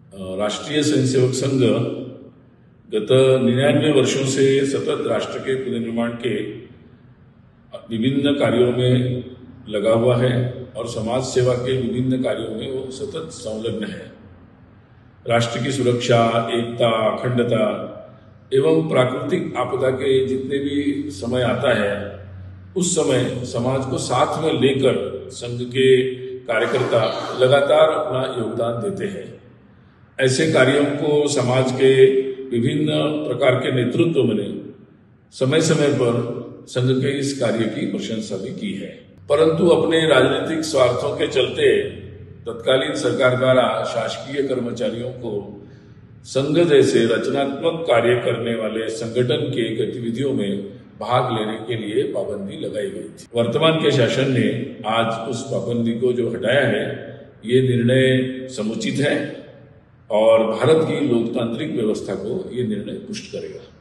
राष्ट्रीय स्वयंसेवक संघ गत 99 वर्षों से सतत राष्ट्र के पुनर्निर्माण के विभिन्न कार्यों में लगा हुआ है और समाज सेवा के विभिन्न कार्यों में वो सतत संलग्न है। राष्ट्र की सुरक्षा, एकता, अखंडता एवं प्राकृतिक आपदा के जितने भी समय आता है उस समय समाज को साथ में लेकर संघ के कार्यकर्ता लगातार अपना योगदान देते हैं। ऐसे कार्यों को समाज के विभिन्न प्रकार के नेतृत्व ने समय समय पर संघ के इस कार्य की प्रशंसा भी की है, परंतु अपने राजनीतिक स्वार्थों के चलते तत्कालीन सरकार द्वारा शासकीय कर्मचारियों को संघ जैसे रचनात्मक कार्य करने वाले संगठन के गतिविधियों में भाग लेने के लिए पाबंदी लगाई गई थी। वर्तमान के शासन ने आज उस पाबंदी को जो हटाया है, ये निर्णय समुचित है और भारत की लोकतांत्रिक व्यवस्था को ये निर्णय पुष्ट करेगा।